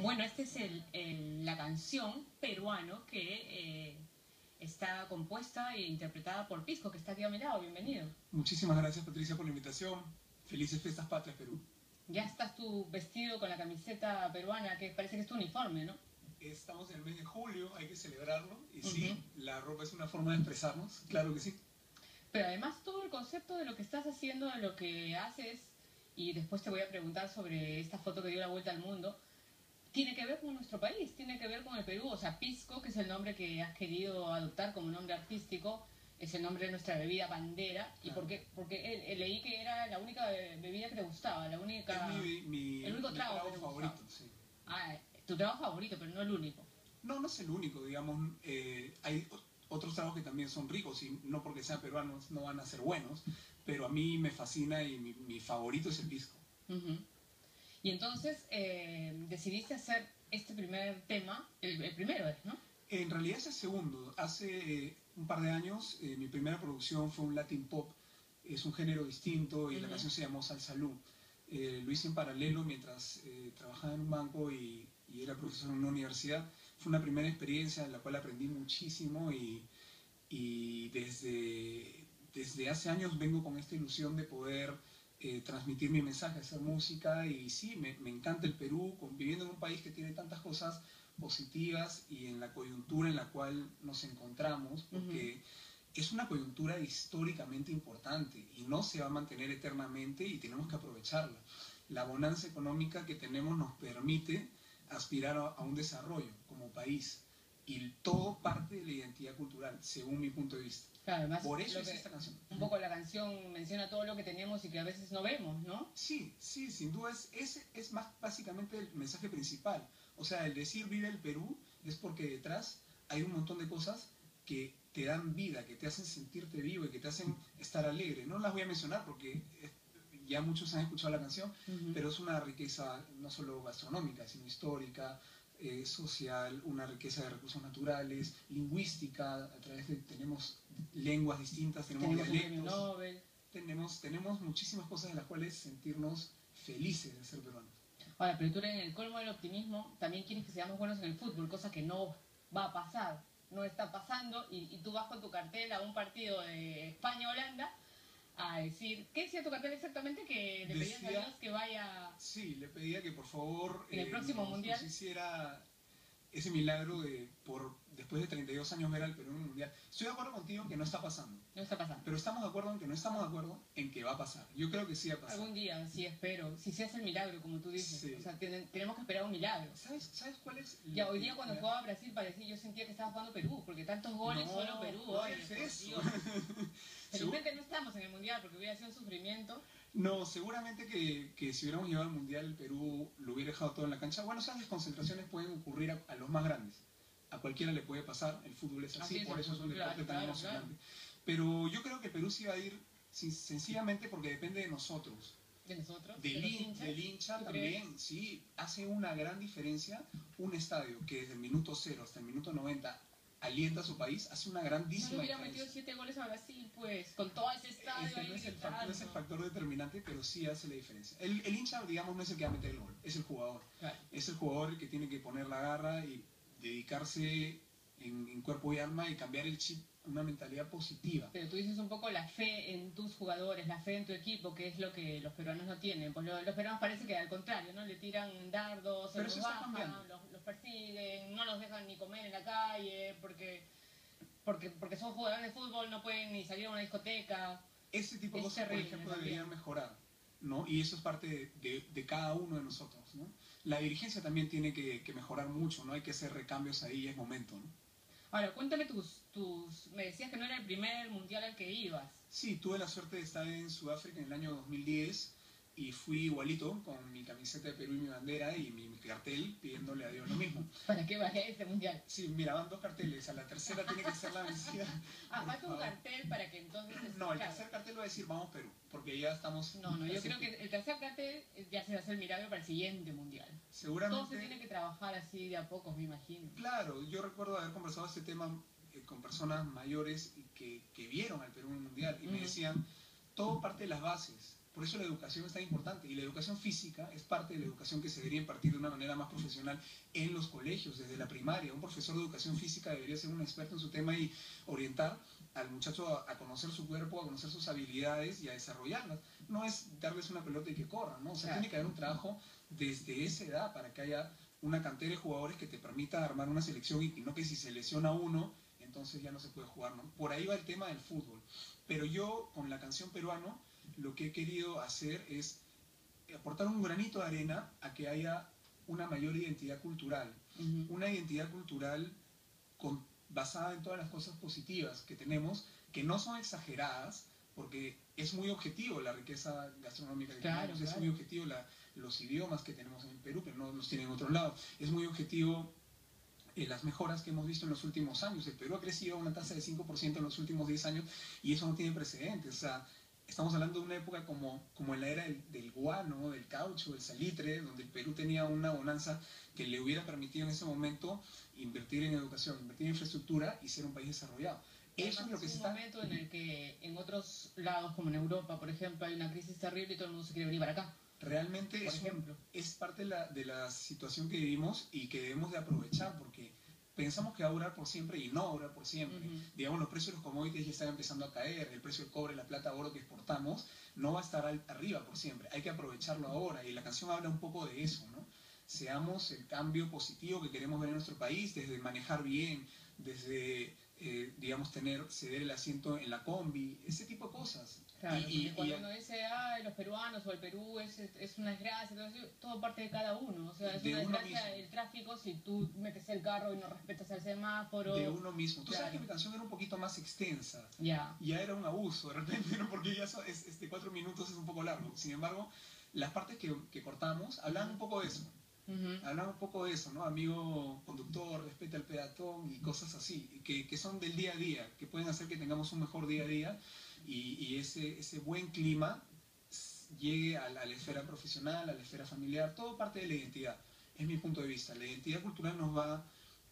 Bueno, esta es la canción peruano que está compuesta e interpretada por Pisco, que está aquí a mi lado. Bienvenido. Muchísimas gracias, Patricia, por la invitación. Felices fiestas patrias, Perú. Ya estás tú vestido con la camiseta peruana, que parece que es tu uniforme, ¿no? Estamos en el mes de julio, hay que celebrarlo. Y sí, la ropa es una forma de expresarnos, claro que sí. Pero además todo el concepto de lo que estás haciendo, de lo que haces, y después te voy a preguntar sobre esta foto que dio la vuelta al mundo, tiene que ver con nuestro país, tiene que ver con el Perú. O sea, Pisco, que es el nombre que has querido adoptar como nombre artístico, es el nombre de nuestra bebida bandera. Claro. ¿Y porque leí que era la única bebida que te gustaba, la única, Es el único mi trago que trago te favorito, gustaba? sí. Ah, tu trago favorito, pero no el único. No, no es el único, digamos. Hay otros tragos que también son ricos y no porque sean peruanos no van a ser buenos, pero a mí me fascina y mi favorito es el pisco. Y entonces decidiste hacer este primer tema, el primero es, ¿no? En realidad es el segundo. Hace un par de años mi primera producción fue un Latin Pop. Es un género distinto y la canción se llamó Salsalú. Lo hice en paralelo mientras trabajaba en un banco y era profesor en una universidad. Fue una primera experiencia en la cual aprendí muchísimo y desde hace años vengo con esta ilusión de poder transmitir mi mensaje, hacer música. Y sí, me encanta el Perú, viviendo en un país que tiene tantas cosas positivas y en la coyuntura en la cual nos encontramos, porque es una coyuntura históricamente importante y no se va a mantener eternamente y tenemos que aprovecharla. La bonanza económica que tenemos nos permite aspirar a un desarrollo como país y todo parte de la identidad cultural, según mi punto de vista. Claro, además, por eso es esta canción. Un poco la canción menciona todo lo que tenemos y que a veces no vemos, ¿no? Sí, sí, sin duda ese es más básicamente el mensaje principal. O sea, el decir vive el Perú es porque detrás hay un montón de cosas que te dan vida, que te hacen sentirte vivo y que te hacen estar alegre. No las voy a mencionar porque ya muchos han escuchado la canción, pero es una riqueza no solo gastronómica, sino histórica, social, una riqueza de recursos naturales, lingüística. A través de tenemos lenguas distintas, tenemos dialectos, tenemos muchísimas cosas de las cuales sentirnos felices de ser peruanos. Ahora, pero tú eres en el colmo del optimismo, también quieres que seamos buenos en el fútbol, cosa que no va a pasar, no está pasando, y tú vas con tu cartel a un partido de España-Holanda a decir, ¿qué decía tu cartel exactamente? Que le pedías a Dios que vaya... Sí, le pedía que por favor en el próximo mundial nos hiciera ese milagro de después de 32 años ver al Perú en un mundial. Estoy de acuerdo contigo que no está pasando. No está pasando. Pero estamos de acuerdo en que no estamos de acuerdo en que va a pasar. Yo creo que sí va a pasar. Algún día, sí espero. Si se hace el milagro, como tú dices. Sí. O sea, tenemos que esperar un milagro. ¿Sabes cuál es? Ya, hoy día cuando jugaba Brasil parecía, yo sentía que estaba jugando Perú, porque tantos goles solo Perú. No es eso. Felizmente no estamos en el mundial porque hubiera sido un sufrimiento. No, seguramente que si hubiéramos llegado al mundial, el Perú lo hubiera dejado todo en la cancha. Bueno, esas desconcentraciones pueden ocurrir a los más grandes. A cualquiera le puede pasar, el fútbol es así, por eso es un deporte tan emocionante. Pero yo creo que Perú sí va a ir sencillamente porque depende de nosotros. ¿De nosotros? Del hincha también, sí. Hace una gran diferencia un estadio que desde el minuto 0 hasta el minuto 90 alienta a su país, hace una grandísima diferencia. No le hubiera metido 7 goles a Brasil, pues, con todo ese estadio. No es el factor determinante, pero sí hace la diferencia. El hincha, digamos, no es el que va a meter el gol, es el jugador. Claro. Es el jugador el que tiene que poner la garra y dedicarse en cuerpo y alma y cambiar el chip, una mentalidad positiva. Pero tú dices un poco la fe en tus jugadores, la fe en tu equipo, que es lo que los peruanos no tienen. Pues los peruanos parece que al contrario, ¿no? Le tiran dardos, se los bajan, los persiguen, no los dejan ni comer en la calle, porque son jugadores de fútbol, no pueden ni salir a una discoteca. Ese tipo de cosas, por ejemplo, deberían mejorar, ¿no? Y eso es parte de cada uno de nosotros, ¿no? La dirigencia también tiene que mejorar mucho, ¿no? Hay que hacer recambios ahí, es momento, ¿no? Ahora, cuéntame me decías que no era el primer mundial al que ibas. Sí, tuve la suerte de estar en Sudáfrica en el año 2010 y fui igualito con mi camiseta de Perú y mi bandera y mi cartel pidiéndole a Dios lo mismo. ¿Para qué vaya este mundial? Sí, mira, van 2 carteles, a la tercera tiene que ser la vencida. Falta un cartel para que entonces... No, el tercer cartel va a decir vamos Perú, porque ya estamos... No, yo creo que el tercer cartel ya se va a hacer el milagro para el siguiente mundial. Seguramente... Todo se tiene que trabajar así de a pocos, me imagino. Claro, yo recuerdo haber conversado este tema con personas mayores que vieron al Perú en el mundial y me decían, todo parte de las bases. Por eso la educación es tan importante, y la educación física es parte de la educación que se debería impartir de una manera más profesional en los colegios, desde la primaria. Un profesor de educación física debería ser un experto en su tema y orientar al muchacho a conocer su cuerpo, a conocer sus habilidades y a desarrollarlas. No es darles una pelota y que corran, ¿no? O sea, Claro. tiene que haber un trabajo desde esa edad para que haya una cantera de jugadores que te permita armar una selección, y no que si se lesiona uno, entonces ya no se puede jugar, ¿no? Por ahí va el tema del fútbol. Pero yo, con la canción Peruano, lo que he querido hacer es aportar un granito de arena a que haya una mayor identidad cultural. Una identidad cultural basada en todas las cosas positivas que tenemos, que no son exageradas, porque es muy objetivo la riqueza gastronómica que tenemos, es muy objetivo los idiomas que tenemos en el Perú, pero no los tienen en otro lado. Es muy objetivo las mejoras que hemos visto en los últimos años. El Perú ha crecido a una tasa de 5% en los últimos 10 años, y eso no tiene precedentes. O sea, estamos hablando de una época como en la era del guano, del caucho, del salitre, donde el Perú tenía una bonanza que le hubiera permitido en ese momento invertir en educación, invertir en infraestructura y ser un país desarrollado. Eso es lo que es un momento en el que en otros lados, como en Europa, por ejemplo, hay una crisis terrible y todo el mundo se quiere venir para acá. Realmente es parte de la situación que vivimos y que debemos de aprovechar, porque pensamos que va a durar por siempre y no va a durar por siempre. Digamos, los precios de los commodities ya están empezando a caer, el precio del cobre, la plata, oro que exportamos no va a estar arriba por siempre, hay que aprovecharlo ahora, y la canción habla un poco de eso, ¿no? Seamos el cambio positivo que queremos ver en nuestro país, desde manejar bien, desde, digamos, ceder el asiento en la combi, ese tipo de cosas. Claro, porque cuando uno dice, ay, los peruanos o el Perú es una desgracia, todo parte de cada uno. O sea, es una desgracia el tráfico si tú metes el carro y no respetas el semáforo. De uno mismo. Tú sabes que mi canción era un poquito más extensa. Ya era un abuso de repente, ¿no? Porque ya 4 minutos es un poco largo. Sin embargo, las partes que cortamos hablan un poco de eso. Hablamos un poco de eso, ¿no? Amigo conductor, respeta al peatón y cosas así, que son del día a día, que pueden hacer que tengamos un mejor día a día, y ese buen clima llegue a la esfera profesional, a la esfera familiar, todo parte de la identidad, es mi punto de vista. La identidad cultural nos va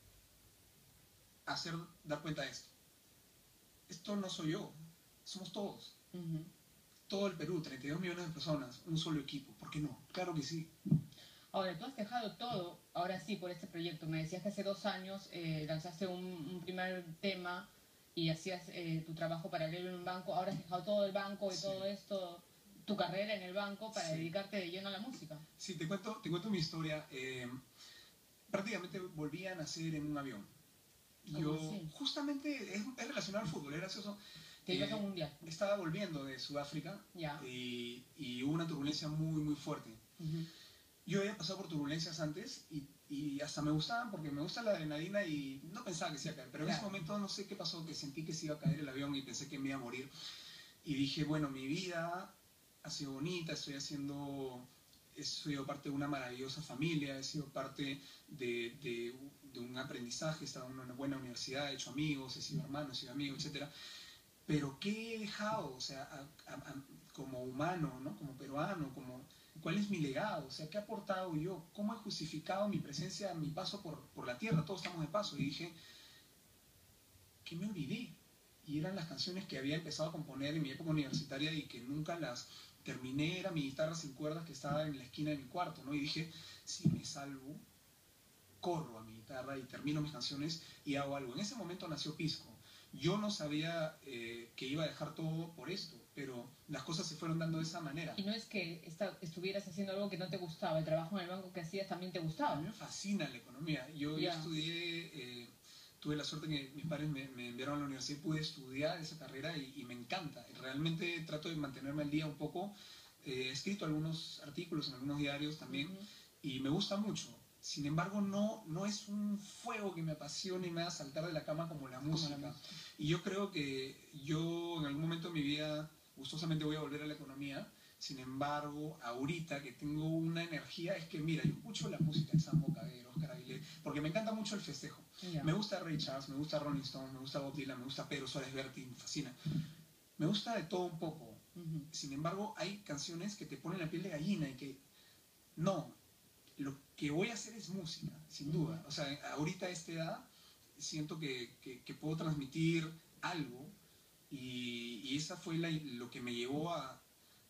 a hacer dar cuenta de esto. Esto no soy yo, somos todos. Todo el Perú, 32 millones de personas, un solo equipo, ¿por qué no? Claro que sí. Ahora, tú has dejado todo, ahora sí, por este proyecto. Me decías que hace 2 años lanzaste un primer tema y hacías tu trabajo paralelo en un banco. Ahora has dejado todo el banco y todo esto, tu carrera en el banco, para dedicarte de lleno a la música. Sí, te cuento mi historia. Prácticamente volví a nacer en un avión. Yo, justamente, es relacionado al fútbol, es gracioso. Te ibas a un mundial. Estaba volviendo de Sudáfrica y hubo una turbulencia muy, muy fuerte. Yo había pasado por turbulencias antes y hasta me gustaban, porque me gusta la adrenalina y no pensaba que se iba a caer. Pero en ese momento no sé qué pasó, que sentí que se iba a caer el avión y pensé que me iba a morir. Y dije, bueno, mi vida ha sido bonita, he sido parte de una maravillosa familia, he sido parte de un aprendizaje, he estado en una buena universidad, he hecho amigos, he sido hermano, he sido amigo, etc. Pero ¿qué he dejado? O sea, como humano, ¿no? Como peruano, ¿cuál es mi legado? O sea, ¿qué he aportado yo? ¿Cómo he justificado mi presencia, mi paso por la tierra? Todos estamos de paso. Y dije, que me olvidé. Y eran las canciones que había empezado a componer en mi época universitaria y que nunca las terminé. Era mi guitarra sin cuerdas que estaba en la esquina de mi cuarto, ¿no? Y dije, si me salvo, corro a mi guitarra y termino mis canciones y hago algo. En ese momento nació Pisco. Yo no sabía que iba a dejar todo por esto, pero las cosas se fueron dando de esa manera. Y no es que estuvieras haciendo algo que no te gustaba, el trabajo en el banco que hacías también te gustaba. A mí me fascina la economía. Yo estudié, tuve la suerte que mis padres me enviaron a la universidad y pude estudiar esa carrera y me encanta. Realmente trato de mantenerme al día un poco. He escrito algunos artículos en algunos diarios también y me gusta mucho. Sin embargo, no es un fuego que me apasione y me haga saltar de la cama como la música. Y yo creo que yo en algún momento de mi vida gustosamente voy a volver a la economía. Sin embargo, ahorita que tengo una energía, es que mira, yo escucho la música de Sambo Cabero, Oscar Aguilera, porque me encanta mucho el festejo. Me gusta Ray Charles, me gusta Rolling Stone, me gusta Bob Dylan, me gusta Pedro Suárez Vértiz, me fascina. Me gusta de todo un poco. Sin embargo, hay canciones que te ponen la piel de gallina y que no, lo que voy a hacer es música, sin duda. O sea, ahorita a esta edad siento que puedo transmitir algo y esa fue lo que me llevó a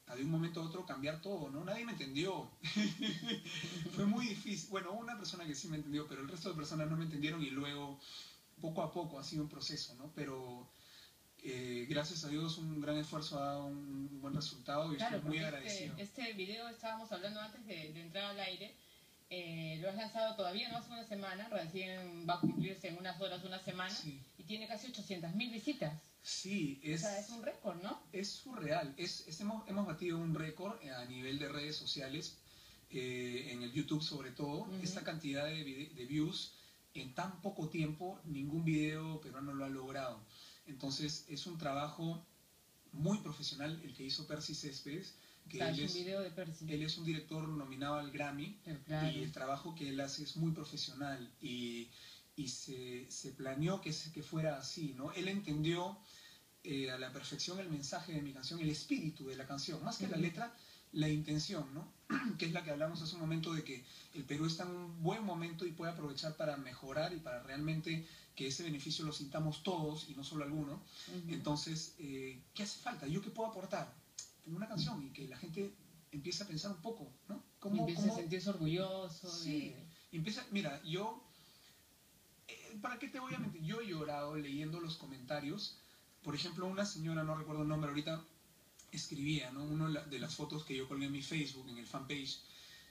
a de un momento a otro cambiar todo, ¿no? Nadie me entendió. Fue muy difícil. Bueno, una persona que sí me entendió, pero el resto de personas no me entendieron y luego, poco a poco, ha sido un proceso, ¿no? Pero gracias a Dios un gran esfuerzo ha dado un buen resultado y Claro, estoy muy porque agradecido. este video estábamos hablando antes de entrar al aire. Lo has lanzado todavía no hace una semana, recién va a cumplirse en unas horas una semana, Sí. y tiene casi 800.000 visitas. Sí, O sea, es un récord, ¿no? es surreal. Hemos batido un récord a nivel de redes sociales, en el YouTube sobre todo. Esta cantidad de views en tan poco tiempo, ningún video peruano lo ha logrado. Entonces es un trabajo muy profesional el que hizo Percy Céspedes, que O sea, es un video de Percy. él es un director nominado al Grammy, claro. y el trabajo que él hace es muy profesional y se planeó que fuera así, ¿no? Él entendió a la perfección el mensaje de mi canción, el espíritu de la canción, más que la letra, la intención, ¿no? Que es la que hablamos hace un momento de que el Perú está en un buen momento y puede aprovechar para mejorar y para realmente que ese beneficio lo sintamos todos y no solo algunos. Entonces, ¿qué hace falta? ¿Yo qué puedo aportar? Una canción y que la gente empiece a pensar un poco, ¿no? Empieza a sentirse orgulloso. Sí, empieza, mira, yo, ¿para qué te voy a mentir? Yo he llorado leyendo los comentarios. Por ejemplo, una señora, no recuerdo el nombre ahorita, escribía, ¿no? Una de las fotos que yo colgué en mi Facebook, en el fanpage.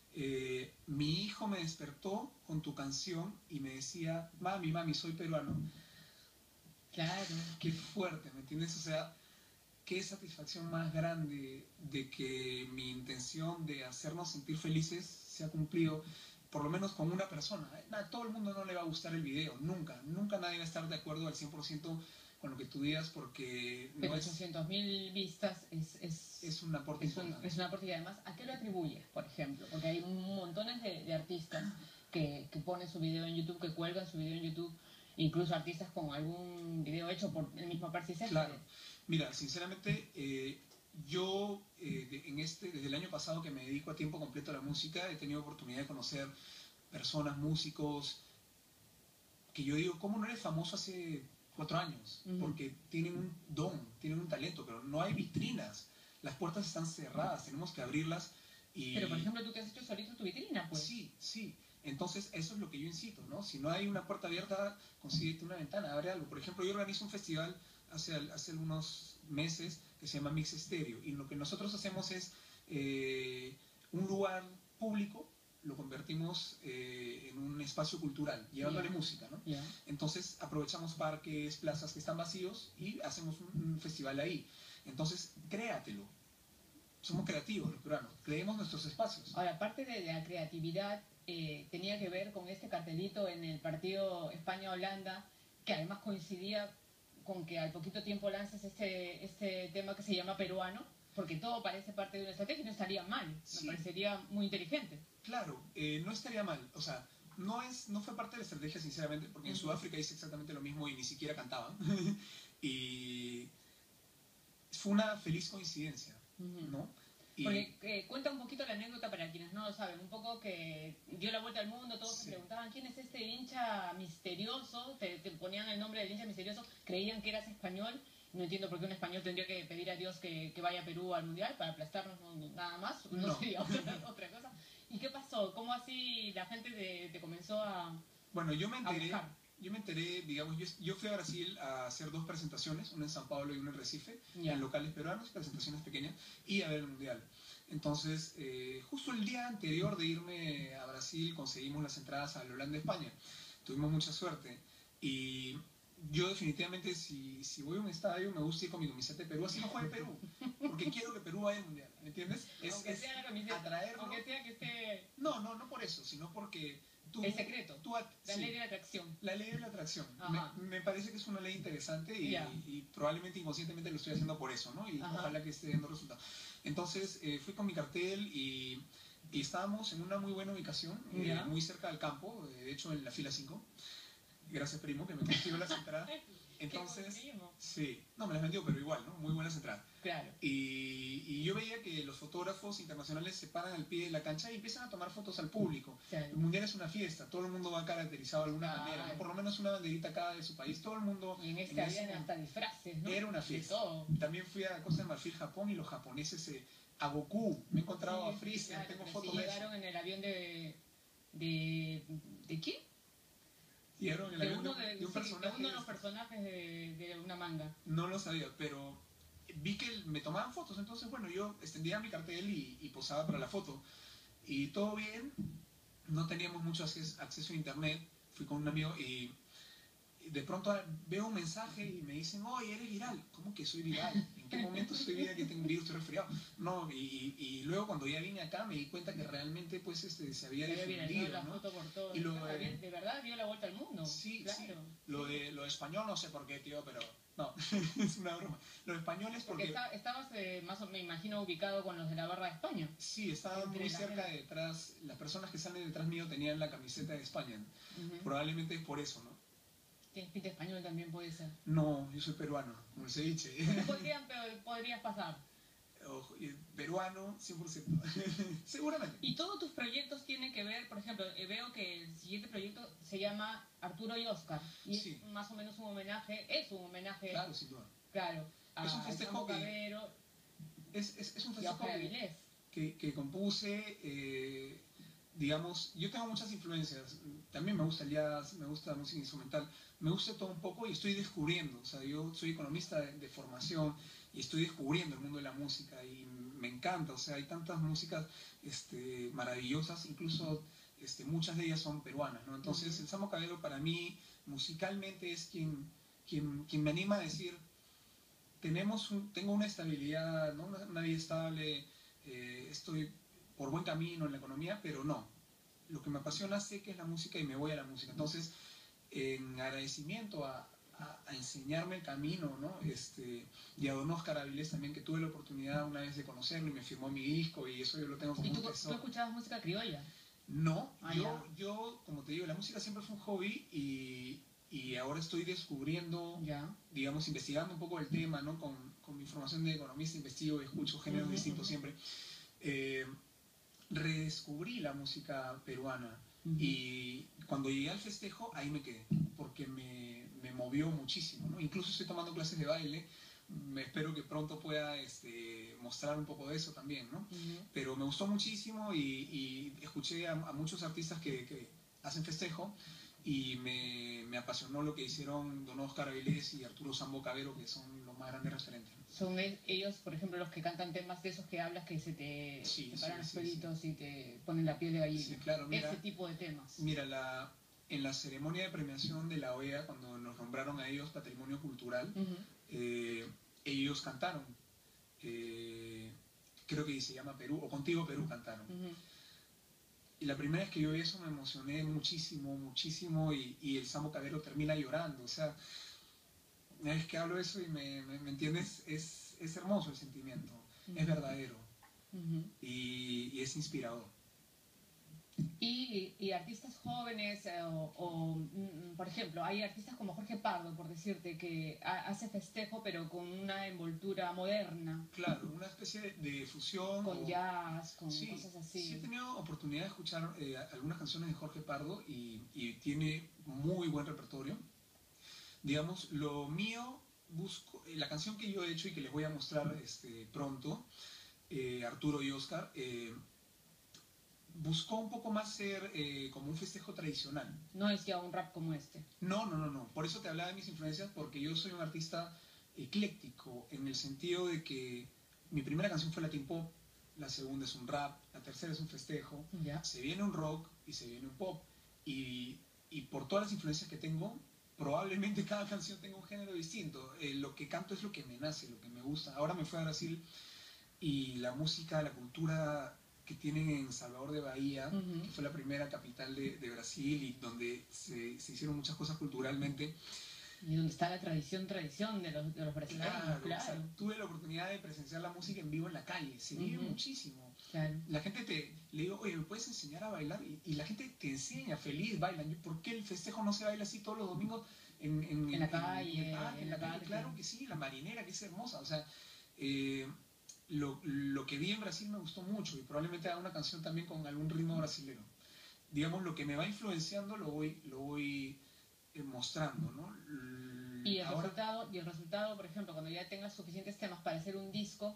Mi hijo me despertó con tu canción y me decía, mami, soy peruano. Claro. Qué fuerte, ¿me entiendes? O sea, qué satisfacción más grande de que mi intención de hacernos sentir felices se ha cumplido, por lo menos con una persona. A todo el mundo no le va a gustar el video, nunca nadie va a estar de acuerdo al 100% con lo que tú digas, porque pero 800.000 vistas es un aporte importante. Es un aporte, y además, ¿a qué lo atribuyes, por ejemplo? Porque hay montones de artistas que ponen su video en YouTube, que cuelgan su video en YouTube, incluso artistas con algún video hecho por el mismo Percy Céspedes. Claro. Mira, sinceramente, yo desde el año pasado que me dedico a tiempo completo a la música, he tenido oportunidad de conocer personas, músicos, que yo digo, ¿cómo no eres famoso hace 4 años? Porque tienen un don, tienen un talento, pero no hay vitrinas. Las puertas están cerradas, tenemos que abrirlas. Pero, por ejemplo, tú que has hecho solito tu vitrina, pues. Sí. Entonces, eso es lo que yo incito, ¿no? Si no hay una puerta abierta, consíguete una ventana, abre algo. Por ejemplo, yo organizo un festival hace algunos meses que se llama Mix Estéreo, y lo que nosotros hacemos es un lugar público, lo convertimos en un espacio cultural, llevándole música, ¿no? Entonces aprovechamos parques, plazas que están vacíos y hacemos un festival ahí. Entonces, créatelo. Somos creativos los peruanos, creemos nuestros espacios. Ahora, aparte de la creatividad, tenía que ver con este cartelito en el partido España-Holanda, que además coincidía con que al poquito tiempo lances este tema que se llama Peruano, porque todo parece parte de una estrategia y no estaría mal, me parecería muy inteligente. Claro, no estaría mal, o sea, no fue parte de la estrategia, sinceramente, porque en Sudáfrica hice exactamente lo mismo y ni siquiera cantaban. Y fue una feliz coincidencia, ¿no? Porque cuenta un poquito la anécdota para quienes no lo saben, un poco que dio la vuelta al mundo, todos se preguntaban quién es este hincha misterioso, te ponían el nombre del hincha misterioso, creían que eras español. No entiendo por qué un español tendría que pedir a Dios que vaya a Perú al Mundial para aplastarnos nada más, no sería otra cosa. ¿Y qué pasó? ¿Cómo así la gente te comenzó a Bueno, yo me buscar? Yo me enteré, digamos, yo fui a Brasil a hacer 2 presentaciones, una en San Pablo y una en Recife, en locales peruanos, presentaciones pequeñas, y a ver el Mundial. Entonces, justo el día anterior de irme a Brasil conseguimos las entradas a la Holanda-España. Tuvimos mucha suerte. Y yo definitivamente, si voy a un estadio, me gusta ir con mi camiseta de Perú, así no juegue Perú, porque quiero que Perú vaya al Mundial, ¿me entiendes? Aunque sea la camiseta, atraerlo. aunque sea que esté... No por eso, sino porque... el secreto, la ley de la atracción. La ley de la atracción. Me parece que es una ley interesante y probablemente inconscientemente lo estoy haciendo por eso, ¿no? Y ojalá que esté dando resultados. Entonces fui con mi cartel y estábamos en una muy buena ubicación, muy cerca del campo, de hecho en la fila 5. Gracias, primo, que me consiguió las entradas. Entonces, sí, no me las vendió, pero igual, ¿no? Muy buenas entradas. Claro. Y yo veía que los fotógrafos internacionales se paran al pie de la cancha y empiezan a tomar fotos al público. Claro. El Mundial es una fiesta, todo el mundo va caracterizado de alguna manera, ¿no? Por lo menos una banderita cada de su país, todo el mundo... Y habían hasta disfraces, ¿no? Era una fiesta. De todo. También fui a Costa de Marfil, Japón, y los japoneses a Goku, me he encontrado Sí, a Freezer, claro, tengo pero fotos sí de eso. llegaron en el avión ¿de quién? Llegaron en el avión de un Sí, de personaje. uno de los personajes de una manga. No lo sabía, pero vi que me tomaban fotos, entonces bueno, yo extendía mi cartel y posaba para la foto. Y todo bien, no teníamos mucho acceso a internet, fui con un amigo y de pronto veo un mensaje y me dicen, oye, eres viral. ¿Cómo que soy viral? ¿En qué momento soy viral que tengo un virus, estoy resfriado? No, y luego cuando ya vine acá me di cuenta que realmente pues se había Se había viralizado difundido, la ¿no? foto por todo. Y lo De verdad dio la vuelta al mundo. sí, Claro. sí, Sí. lo de español no sé por qué, tío, pero no, es una broma. Lo de español es porque Estabas, más o me imagino, ubicado con los de la barra de España. sí, estaba Entre muy la cerca gente. detrás, las personas que salen detrás mío tenían la camiseta de España. Probablemente es por eso, ¿no? Tienes pinta español también puede ser. No, yo soy peruano, como el ceviche. Podrías pasar. Peruano, 100%. Seguramente. Y todos tus proyectos tienen que ver, por ejemplo, veo que el siguiente proyecto se llama Arturo y Oscar. Y Sí. es más o menos un homenaje, Claro, sin duda. claro, Es un a festejo Sambo que- Cabero Es un y a festejo Oscar Avilés. que compuse, digamos, yo tengo muchas influencias, también me gusta el jazz, me gusta la música instrumental, me gusta todo un poco y estoy descubriendo, o sea, yo soy economista de formación y estoy descubriendo el mundo de la música y me encanta, o sea, hay tantas músicas maravillosas, incluso muchas de ellas son peruanas, ¿no? Entonces, el Sambo Cabero para mí musicalmente es quien me anima a decir, tengo una estabilidad, ¿no? Una vida estable, estoy por buen camino en la economía, pero no. Lo que me apasiona sé que es la música y me voy a la música. Entonces, en agradecimiento a enseñarme el camino, ¿no? Y a don Oscar Avilés también, que tuve la oportunidad una vez de conocerlo y me firmó mi disco y eso yo lo tengo como ¿Y un tú tesoro. escuchabas música criolla? No, Ah, yo, como te digo, la música siempre fue un hobby y ahora estoy descubriendo, ya. digamos, investigando un poco el tema, ¿no? Con mi formación de economista, investigo y escucho géneros distintos siempre. Redescubrí la música peruana y cuando llegué al festejo, ahí me quedé, porque me movió muchísimo, ¿no? Incluso estoy tomando clases de baile, me espero que pronto pueda mostrar un poco de eso también, ¿no? Pero me gustó muchísimo y escuché a muchos artistas que hacen festejo y me apasionó lo que hicieron don Oscar Avilés y Arturo Sambo Cabero, que son los más grandes referentes. Son ellos, por ejemplo, los que cantan temas de esos que hablas que se te paran los pelitos y te ponen la piel de gallina. Sí, claro, mira, ese tipo de temas. Mira, en la ceremonia de premiación de la OEA, cuando nos nombraron a ellos Patrimonio Cultural, ellos cantaron, creo que se llama Perú, o Contigo Perú cantaron. Y la primera vez que yo vi eso me emocioné muchísimo, muchísimo, y el Sambo Cabero termina llorando, o sea, una vez que hablo eso y me entiendes, es hermoso el sentimiento, es verdadero, y es inspirador. Y artistas jóvenes, por ejemplo, hay artistas como Jorge Pardo, por decirte, que hace festejo pero con una envoltura moderna. Claro, una especie de fusión. Con jazz, con sí, cosas así. Sí, he tenido oportunidad de escuchar algunas canciones de Jorge Pardo y tiene muy buen repertorio. Digamos, lo mío, la canción que yo he hecho y que les voy a mostrar pronto, Arturo y Oscar, buscó un poco más ser como un festejo tradicional. No es ya un rap como este. No. Por eso te hablaba de mis influencias, porque yo soy un artista ecléctico, en el sentido de que mi primera canción fue Latin Pop, la segunda es un rap, la tercera es un festejo, se viene un rock y se viene un pop. Y por todas las influencias que tengo, probablemente cada canción tenga un género distinto. Lo que canto es lo que me nace, lo que me gusta. Ahora me fui a Brasil y la música, la cultura que tienen en Salvador de Bahía, que fue la primera capital de Brasil y donde se hicieron muchas cosas culturalmente. Y donde está la tradición de los brasileños, claro. O sea, tuve la oportunidad de presenciar la música en vivo en la calle, se vive muchísimo. Claro. La gente le digo, oye, ¿me puedes enseñar a bailar? Y la gente te enseña, feliz, bailan. ¿Por qué el festejo no se baila así todos los domingos en la calle? En la calle, claro que sí, la marinera, que es hermosa. O sea, lo que vi en Brasil me gustó mucho y probablemente haga una canción también con algún ritmo brasilero. Digamos, lo que me va influenciando lo voy mostrando, ¿no? Y el resultado, por ejemplo, cuando ya tengas suficientes temas para hacer un disco,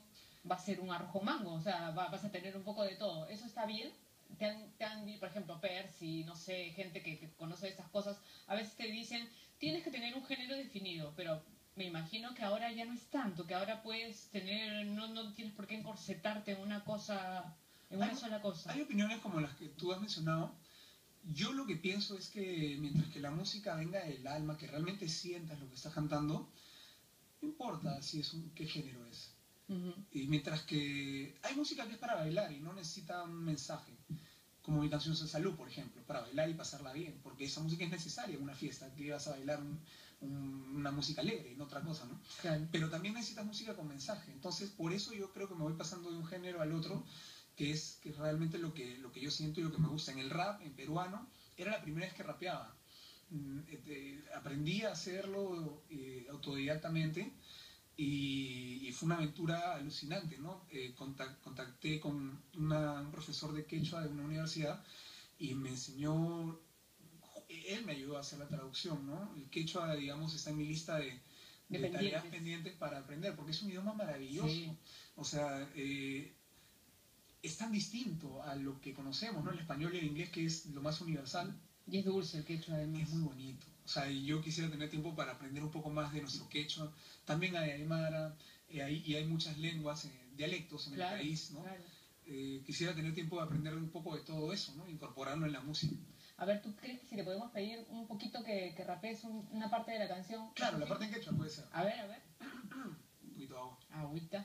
va a ser un arroz con mango, o sea, vas a tener un poco de todo. ¿Eso está bien? Por ejemplo, Percy, no sé, gente que conoce estas cosas, a veces te dicen, tienes que tener un género definido, pero me imagino que ahora ya no es tanto, que ahora puedes tener, no tienes por qué encorsetarte en una cosa, en una sola cosa. Hay opiniones como las que tú has mencionado. Yo lo que pienso es que mientras que la música venga del alma, que realmente sientas lo que estás cantando, no importa si es qué género es. Y mientras que hay música que es para bailar y no necesita un mensaje, como mi canción Salud, por ejemplo, para bailar y pasarla bien, porque esa música es necesaria en una fiesta, que vas a bailar una música alegre y no otra cosa, ¿no? Claro. Pero también necesitas música con mensaje, entonces por eso yo creo que me voy pasando de un género al otro, que es realmente lo que yo siento y lo que me gusta. En el rap, en peruano, era la primera vez que rapeaba. Aprendí a hacerlo autodidactamente y fue una aventura alucinante, ¿no? Contacté con un profesor de quechua de una universidad y me enseñó, él me ayudó a hacer la traducción, ¿no? El quechua, digamos, está en mi lista de tareas pendientes para aprender, porque es un idioma maravilloso. Sí. O sea, es tan distinto a lo que conocemos, ¿no? El español y el inglés, que es lo más universal. Y es dulce el quechua, además. Es muy bonito. O sea, yo quisiera tener tiempo para aprender un poco más de nuestro quechua. También hay aymara, y hay muchas lenguas, dialectos en el país, ¿no? Claro. Quisiera tener tiempo de aprender un poco de todo eso, ¿no? Incorporarlo en la música. A ver, ¿tú crees que si le podemos pedir un poquito que rapees una parte de la canción? Claro, la parte en quechua puede ser. A ver. Un poquito de agua. Agüita.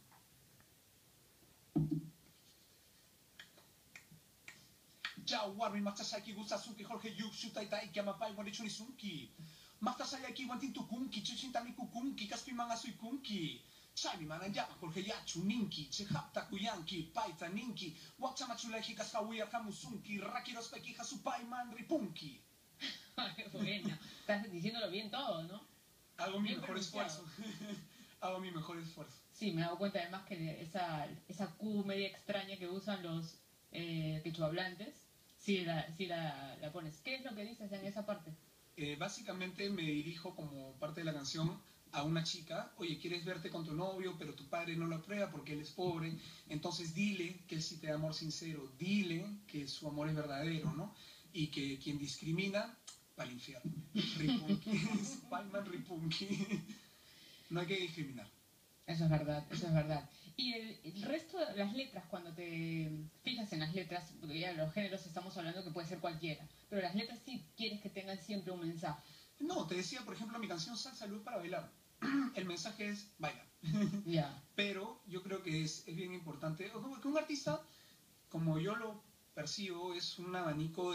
Jawarmi Mastasaki Gusasuki Jorge Yuk Shutaitai Kiamapai Wanichunisunki Mastasayaki Wantintukunki Chichintami Kukunki Kaspimanga Suikunki Chami Manaya Jorge Yachu Ninki Chehapta Kuyanki Paita Ninki Wakchamachuleki Kaskawia Kamusunki Rakirospeki Hasupai Manripunki. Buena, estás diciéndolo bien todo, ¿no? Hago mi mejor esfuerzo. Hago mi mejor esfuerzo. Sí, me he dado cuenta además que esa Q media extraña que usan los quechuahablantes, sí la pones. ¿Qué es lo que dices en esa parte? Básicamente me dirijo como parte de la canción a una chica. Oye, quieres verte con tu novio, pero tu padre no lo aprueba porque él es pobre. Entonces dile que él sí te da amor sincero. Dile que su amor es verdadero, ¿no? Y que quien discrimina, va al infierno. Ripunki. Spiderman Ripunki. No hay que discriminar. Eso es verdad. Y el resto de las letras, cuando te fijas en las letras, porque ya los géneros estamos hablando que puede ser cualquiera, pero las letras sí quieres que tengan siempre un mensaje. No, te decía, por ejemplo, mi canción Salud para bailar. El mensaje es baila. Yeah. Pero yo creo que es bien importante, que un artista, como yo lo percibo, es un abanico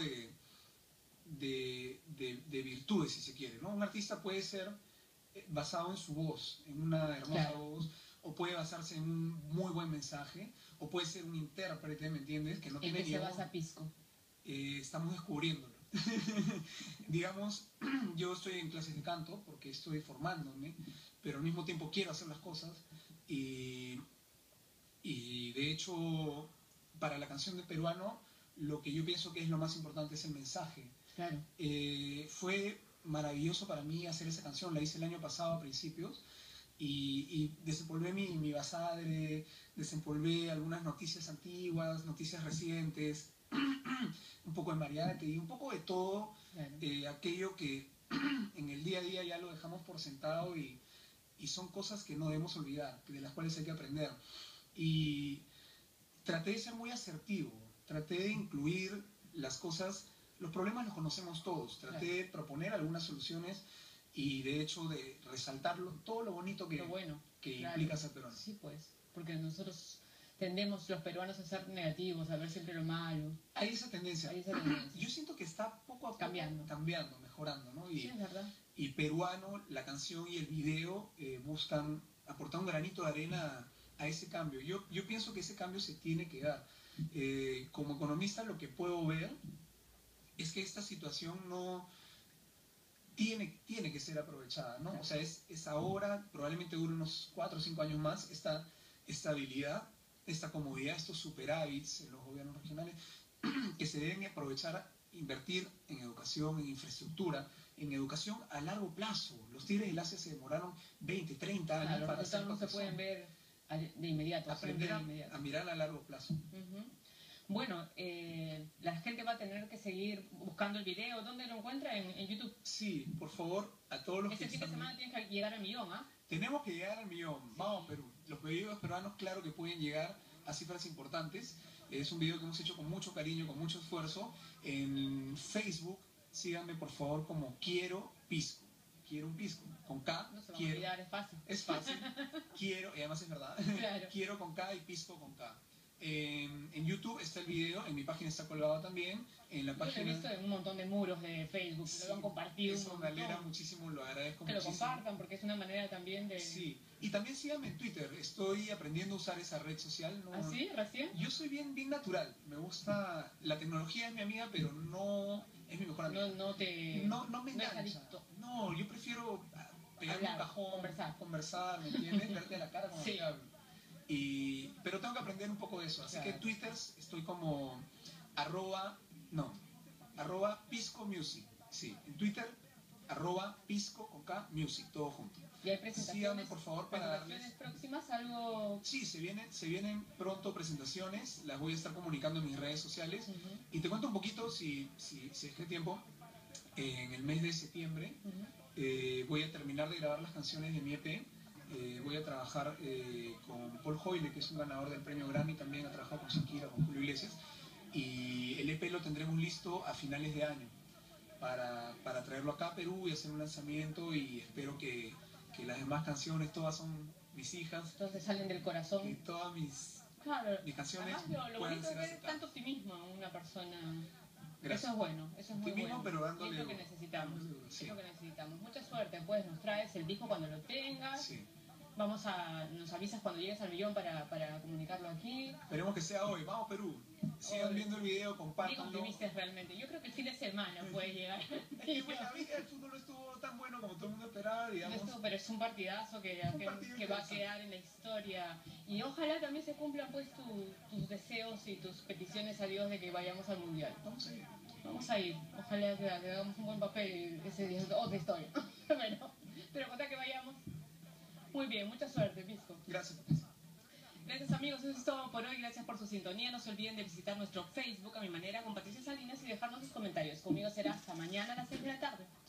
de virtudes, si se quiere, ¿no? Un artista puede ser basado en su voz, en una hermosa voz, o puede basarse en un muy buen mensaje, o puede ser un intérprete, ¿me entiendes? Que no tiene ¿En qué se basa Pisco? Estamos descubriéndolo. Digamos, yo estoy en clases de canto porque estoy formándome, pero al mismo tiempo quiero hacer las cosas y de hecho para la canción de peruano lo que yo pienso que es lo más importante es el mensaje. Claro. Fue maravilloso para mí hacer esa canción, la hice el año pasado a principios y desempolvé mi basadre, desempolvé algunas noticias antiguas, noticias recientes, un poco de mariachi y un poco de todo, claro. Aquello que en el día a día ya lo dejamos por sentado y son cosas que no debemos olvidar, de las cuales hay que aprender. Y traté de ser muy asertivo, traté de incluir las cosas, los problemas los conocemos todos, traté de proponer algunas soluciones y de hecho de resaltarlo, todo lo bonito que implica ser peruano. Sí, pues, porque nosotros tendemos los peruanos a ser negativos, a ver siempre lo malo. Hay esa tendencia. Yo siento que está poco a poco cambiando, mejorando, ¿no? Sí, es verdad. Y peruano, la canción y el video buscan aportar un granito de arena a ese cambio. Yo pienso que ese cambio se tiene que dar. Como economista lo que puedo ver es que esta situación no tiene que ser aprovechada, ¿no? O sea, es ahora, probablemente dure unos 4 o 5 años más, esta estabilidad, esta comodidad, estos superávits en los gobiernos regionales, que se deben aprovechar, invertir en educación, en infraestructura, en educación a largo plazo. Los Tigres del Asia se demoraron 20, 30 años para hacer no se pueden ver de inmediato. Aprender de inmediato. a mirar a largo plazo. Bueno, la gente va a tener que seguir buscando el video. ¿Dónde lo encuentra? En YouTube. Sí, por favor, a todos los este que fin de semana tienes que llegar al millón, ¿ah? Tenemos que llegar al millón. Sí. Vamos, Perú. Los videos peruanos, claro que pueden llegar a cifras importantes. Es un video que hemos hecho con mucho cariño, con mucho esfuerzo. En Facebook, síganme por favor como Quiero Pisco. Quiero un pisco. Con K. No se va a olvidar, es fácil. Es fácil. Quiero, y además es verdad. Claro. Quiero con K y pisco con K. En YouTube está el video, en mi página está colgado también. En la página... Lo he visto en un montón de muros de Facebook, sí, lo han compartido. Eso me alegra muchísimo, lo agradezco que muchísimo. Que lo compartan, porque es una manera también de... Sí, y también síganme en Twitter, estoy aprendiendo a usar esa red social. ¿No? ¿Ah, sí? ¿Recién? Yo soy bien natural, me gusta, la tecnología es mi amiga, pero no es mi mejor amiga. No me engancha. No, yo prefiero pegarme un cajón, conversar, ¿me entiendes? Verte la cara como te hablo. Pero tengo que aprender un poco de eso, así que en Twitter estoy como @pisco music, sí, en Twitter @pisco con K music, todo junto. ¿Y hay presentaciones? Síganme por favor para darles próximas, algo... Sí, se vienen pronto presentaciones, las voy a estar comunicando en mis redes sociales. Y te cuento un poquito, si es que hay tiempo, en el mes de septiembre voy a terminar de grabar las canciones de mi EP. Voy a trabajar con Paul Hoyle, que es un ganador del premio Grammy, también ha trabajado con Shakira, con Julio Iglesias, y el EP lo tendremos listo a finales de año para traerlo acá a Perú y hacer un lanzamiento, y espero que las demás canciones, todas son mis hijas, todas salen del corazón, y todas mis canciones lo puedan ser aceptadas. Tanto optimismo en una persona. Gracias. Eso es bueno, eso es muy bueno. Pero dándole, es lo que necesitamos. Sí. Es lo que necesitamos. Mucha suerte, pues nos traes el disco cuando lo tengas. Sí. Nos avisas cuando llegues al millón para comunicarlo aquí. Esperemos que sea hoy. Vamos, Perú. Sigan viendo el video, compártanlo. Bien optimistas realmente. Yo creo que el fin de semana puede llegar. Es que bueno, el fútbol no estuvo tan bueno como todo el mundo esperaba, digamos. Pero es un partidazo que va a quedar en la historia. Y ojalá también se cumplan pues tus deseos y tus peticiones a Dios de que vayamos al mundial. Vamos a ir. Ojalá que hagamos un buen papel ese día. Otra historia. pero contra que vayamos. Muy bien, mucha suerte, Pisco. Gracias, Patricia. Gracias, amigos. Eso es todo por hoy. Gracias por su sintonía. No se olviden de visitar nuestro Facebook a mi manera con Patricia Salinas y dejarnos sus comentarios. Conmigo será hasta mañana a las 6 de la tarde.